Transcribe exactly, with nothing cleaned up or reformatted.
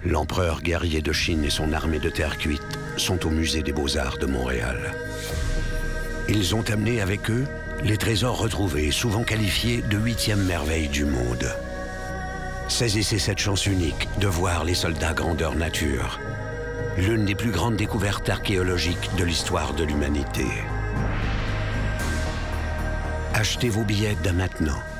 L'empereur guerrier de Chine et son armée de terre cuite sont au musée des Beaux-Arts de Montréal. Ils ont amené avec eux les trésors retrouvés, souvent qualifiés de huitième merveille du monde. Saisissez cette chance unique de voir les soldats grandeur nature, l'une des plus grandes découvertes archéologiques de l'histoire de l'humanité. Achetez vos billets dès maintenant.